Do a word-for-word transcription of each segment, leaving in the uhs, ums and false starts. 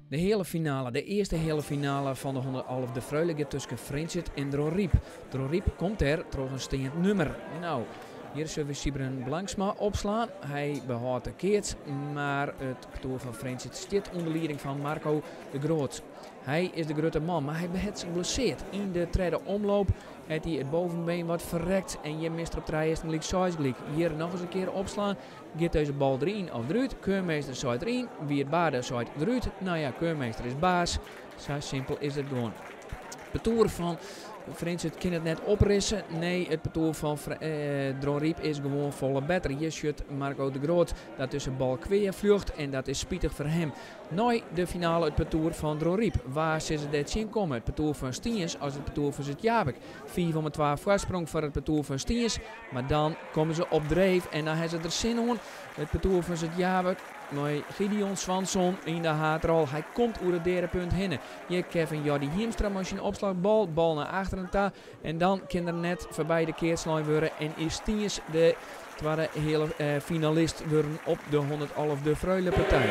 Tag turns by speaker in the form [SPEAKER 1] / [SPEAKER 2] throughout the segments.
[SPEAKER 1] De hele finale, de eerste hele finale van de honderdhalf de Freulige tussen Friendship en Droriep. Droriep komt er door een steend nummer. Nou, hier zullen we Sibren Blanksma opslaan. Hij behoudt de keert, maar het kantoor van Friendship zit onder leiding van Marco de Groot. Hij is de grote man, maar hij heeft zich geblesseerd. In de tweede omloop heeft hij het bovenbeen wat verrekt en je mist op drie is gelijk zes gelijk. Hier nog eens een keer opslaan. Gaat deze bal erin of eruit. Keurmeester zet erin. Wie het baarde zet eruit. Nou ja, Keurmeester is baas. Zo simpel is het gewoon. Het parcours van Friendship kan het net oprissen. Nee, het parcours van uh, Droriep is gewoon volle beter. Hier schudt Marco de Groot dat tussen bal kweer vlucht en dat is spietig voor hem. Nou, de finale het parcours van Droriep. Waar ze dit zien komen? Het parcours van Stiens als het parcours van Zutjabek. vier van twaalf voorsprong voor het parcours van Stiens. Maar dan komen ze op dreef en dan hebben ze er zin in. Het parcours van Zutjabek. Met Gideon Swanson in de haatrol. Hij komt over het derde punt heen. Hier Kevin Jordi Hiemstra als je een opslagbal. Bal naar achteren ta. En dan kan er net voorbij de keerslijn worden. En is Stiens de tweede hele uh, finalist worden op de honderdhalf de Freule partij.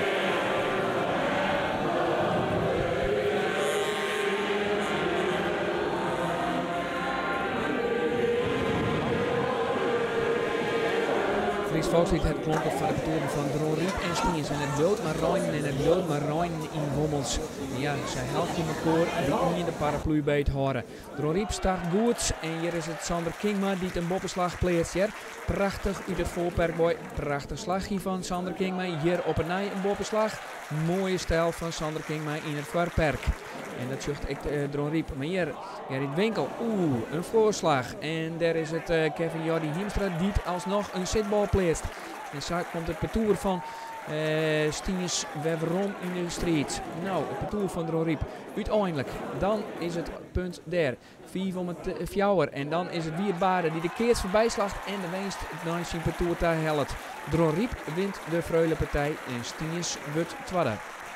[SPEAKER 1] Fries Volkslied het klonken van de parcours van Droriep en Stiens. En het dood maar Rijn en het dood maar Rijn in Wommels. Ja, zij helpt in elkaar die in de paraplu bij het horen. Droriep start goed en hier is het Sander Kingma die een boppenslag pleegt. Hier. Prachtig uit het voorperkboy. Prachtig slagje van Sander Kingma. Hier op een nij een boppenslag. Mooie stijl van Sander Kingma in het voorperk. En dat zucht ik uh, Droriep. Maar hier, hier in het winkel, oeh, een voorslag. En daar is het uh, Kevin Jordi Hiemstra die alsnog een zitbal pleegt. En zo komt het parcours van uh, Stiens Weveron in de street. Nou, het parcours van Droriep. Uiteindelijk, dan is het punt daar. Vier om het uh, fjouwer. En dan is het Wierbaarde die de keert voorbij slacht en de winst het negentiende parcours daar helpt. Droriep wint de Freule partij en Stiens wordt tweede.